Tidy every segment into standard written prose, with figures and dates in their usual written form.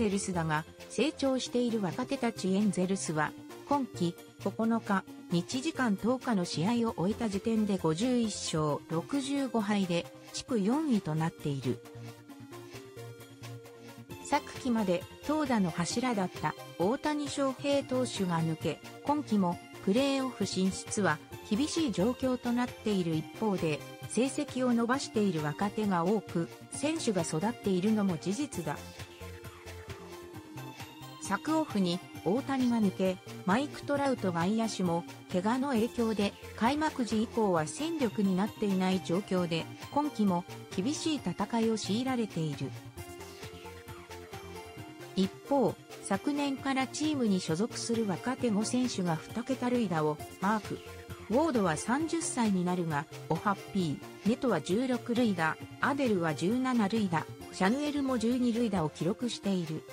ゼルスだが、成長している若手たちエンゼルスは、今季9日、日時間10日の試合を終えた時点で51勝65敗で地区4位となっている。昨季まで投打の柱だった大谷翔平投手が抜け、今季もプレーオフ進出は厳しい状況となっている一方で、成績を伸ばしている若手が多く、選手が育っているのも事実だ。昨オフに大谷が抜け、マイク・トラウト外野手も怪我の影響で開幕時以降は戦力になっていない状況で、今季も厳しい戦いを強いられている。一方、昨年からチームに所属する若手5選手が2桁塁打をマーク。ウォードは30歳になるが、オハッピー、ネトは16塁打、アデルは17塁打、シャヌエルも12塁打を記録している。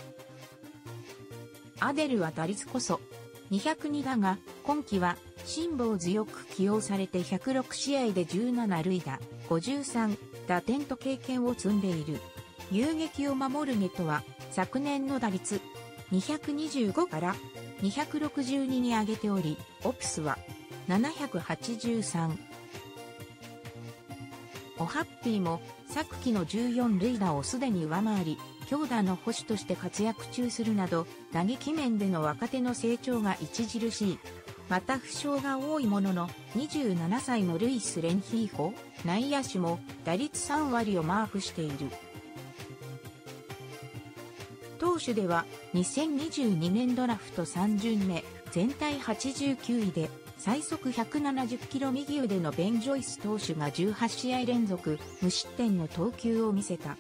アデルは打率こそ202だが、今季は辛抱強く起用されて106試合で17塁打、53打点と経験を積んでいる。遊撃を守るネトは昨年の打率225から262に上げており、オプスは783。オハッピーも昨季の14塁打をすでに上回り、強打の捕手として活躍中するなど、打撃面での若手の成長が著しい。また負傷が多いものの、27歳のルイス・レンヒーフォ、内野手も打率3割をマークしている。投手では、2022年ドラフト3巡目、全体89位で、最速170キロ右腕のベン・ジョイス投手が18試合連続無失点の投球を見せた。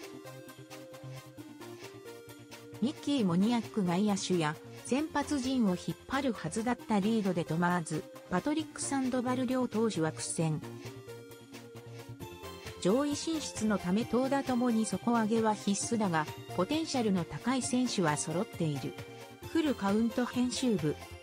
ミッキー・モニアック外野手や先発陣を引っ張るはずだったリードで止まらず、パトリック・サンドバル両投手は苦戦。上位進出のため投打ともに底上げは必須だが、ポテンシャルの高い選手は揃っている。フルカウント編集部、